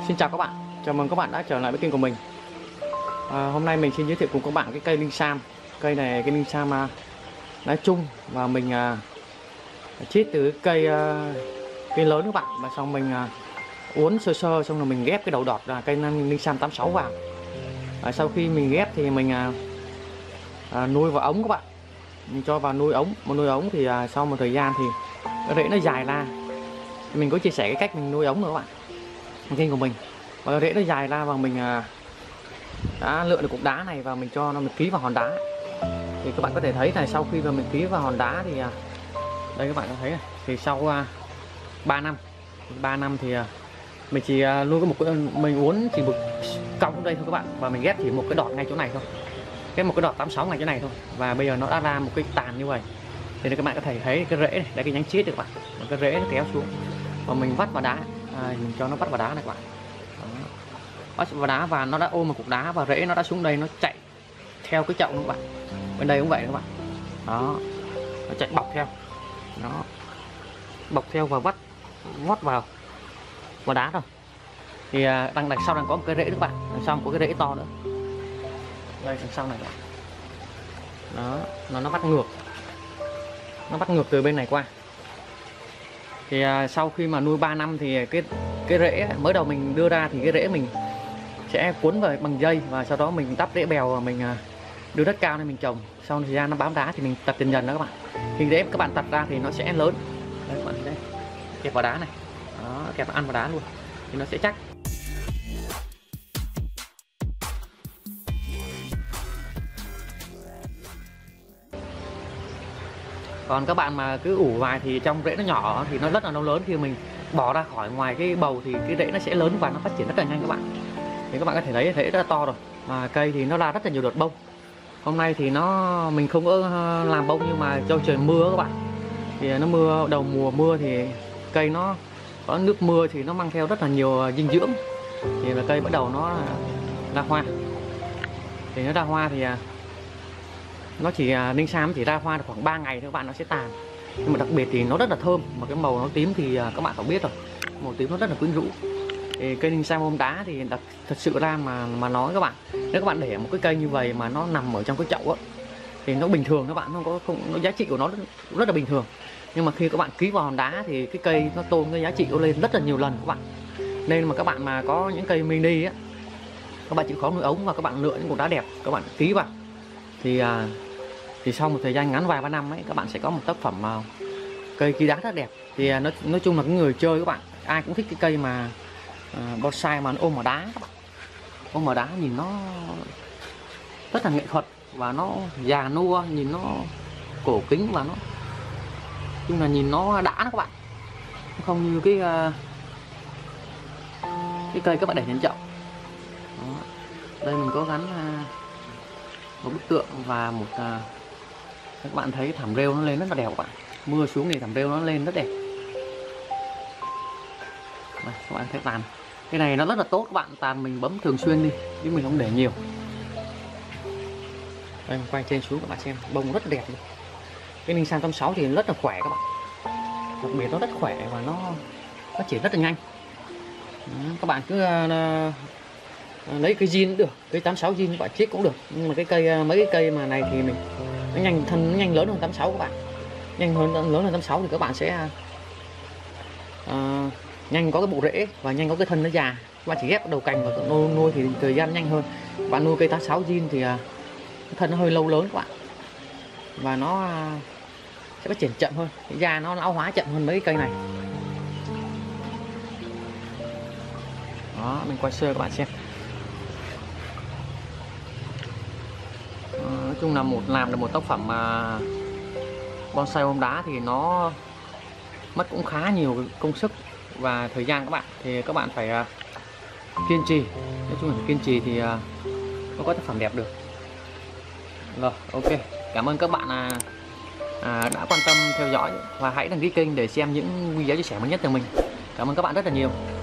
Xin chào các bạn, chào mừng các bạn đã trở lại với kênh của mình. Hôm nay mình xin giới thiệu cùng các bạn cái cây linh sam. Cây này cây linh sam lá chung và mình chiết từ cây lớn các bạn, và xong mình uốn sơ sơ xong rồi mình ghép cái đầu đọt là cây linh sam 86 vào. Sau khi mình ghép thì mình nuôi vào ống các bạn, mình cho vào nuôi ống thì sau một thời gian thì cái rễ nó dài ra. Mình có chia sẻ cái cách mình nuôi ống nữa các bạn kênh của mình, và rễ nó dài ra và mình đã lựa được cục đá này và mình cho nó mình ký vào hòn đá. Thì các bạn có thể thấy này, sau khi mà mình ký vào hòn đá thì đây các bạn có thấy này, thì sau 3 năm thì mình chỉ nuôi có một cái, mình uốn chỉ một cong đây thôi các bạn, và mình ghép chỉ một cái đọt ngay chỗ này thôi, ghép một cái đọt 86 ngay chỗ này thôi, và bây giờ nó đã ra một cái tàn như vậy. Thì các bạn có thể thấy cái rễ này, đây cái nhánh chiết được các bạn, và cái rễ nó kéo xuống và mình vắt vào đá, mình cho nó vắt vào đá này các bạn. Vắt vào đá và nó đã ôm một cục đá và rễ nó đã xuống đây, nó chạy theo cái chậu các bạn. Bên đây cũng vậy các bạn, đó, nó chạy bọc theo, nó bọc theo và vót vào đá thôi. Thì đằng sau đang có một cái rễ các bạn, đằng sau có cái rễ to nữa, đây đằng sau này đó, nó bắt ngược từ bên này qua. Thì sau khi mà nuôi 3 năm thì cái rễ mới đầu mình đưa ra thì cái rễ mình sẽ cuốn vào bằng dây, và sau đó mình đắp rễ bèo và mình đưa đất cao lên mình trồng. Sau thời gian nó bám đá thì mình tập dần dần đó các bạn. Khi rễ các bạn tập ra thì nó sẽ lớn. Đấy các bạn thấy đây, kẹp vào đá này, đó, kẹp ăn vào đá luôn thì nó sẽ chắc. Còn các bạn mà cứ ủ vài thì trong rễ nó nhỏ thì nó rất là lớn, khi mình bỏ ra khỏi ngoài cái bầu thì cái rễ nó sẽ lớn và nó phát triển rất là nhanh các bạn. Thì các bạn có thể thấy rễ rất là to rồi, mà cây thì nó ra rất là nhiều đợt bông. Hôm nay thì mình không có làm bông, nhưng mà do trời mưa các bạn, thì nó mưa đầu mùa mưa thì cây nó có nước mưa thì nó mang theo rất là nhiều dinh dưỡng, thì là cây bắt đầu nó ra hoa. Thì nó ra hoa thì nó chỉ linh sam chỉ ra hoa được khoảng 3 ngày thôi các bạn, nó sẽ tàn. Nhưng mà đặc biệt thì nó rất là thơm, mà cái màu nó tím thì các bạn có biết rồi, màu tím nó rất là quyến rũ. Thì cây linh sam ôm đá thì thật sự ra mà nói các bạn, nếu các bạn để một cái cây như vậy mà nó nằm ở trong cái chậu á thì nó bình thường các bạn, nó giá trị của nó rất là bình thường. Nhưng mà khi các bạn ký vào hòn đá thì cái cây nó tôn cái giá trị nó lên rất là nhiều lần các bạn. Nên mà các bạn mà có những cây mini á, các bạn chịu khó nuôi ống và các bạn lựa những cục đá đẹp, các bạn ký vào thì sau một thời gian ngắn vài ba năm ấy, các bạn sẽ có một tác phẩm cây ký đá rất đẹp. Thì nói chung là cái người chơi các bạn ai cũng thích cái cây mà bonsai mà nó ôm vào đá các bạn. Ôm vào đá nhìn nó rất là nghệ thuật, và nó già nua, nhìn nó cổ kính, và nó chung là nhìn nó đã các bạn, không như cái cây các bạn để trên chậu. Đó. Đây mình có gắn một bức tượng và một các bạn thấy thảm rêu nó lên rất là đẹp các bạn, mưa xuống thì thảm rêu nó lên rất đẹp. Đây, các bạn thấy tàn cái này nó rất là tốt các bạn, tàn mình bấm thường xuyên đi chứ mình không để nhiều. Đây, mình quay trên xuống các bạn xem, bông rất là đẹp luôn. Cái linh sam 86 thì rất là khỏe các bạn, đặc biệt nó rất khỏe và nó phát triển rất là nhanh. Đó, các bạn cứ lấy cây zin cũng được, cây 86 zin các bạn chiết cũng được, nhưng mà cái cây mấy cái cây mà này thì mình nó nhanh lớn hơn 86 các bạn, lớn hơn 86 thì các bạn sẽ nhanh có cái bộ rễ và nhanh có cái thân nó già. Các bạn chỉ ghép đầu cành và nuôi thì thời gian nhanh hơn. Các bạn nuôi cây 86 zin thì cái thân nó hơi lâu lớn các bạn, và nó sẽ phát triển chậm hơn, cái da nó lão hóa chậm hơn mấy cái cây này. Đó, mình quay sơ các bạn xem. Nói chung là làm được một tác phẩm bonsai ôm đá thì nó mất cũng khá nhiều công sức và thời gian các bạn, thì các bạn phải kiên trì. Nói chung là phải kiên trì thì nó có tác phẩm đẹp được. Rồi, ok, cảm ơn các bạn đã quan tâm theo dõi, và hãy đăng ký kênh để xem những video chia sẻ mới nhất từ mình. Cảm ơn các bạn rất là nhiều.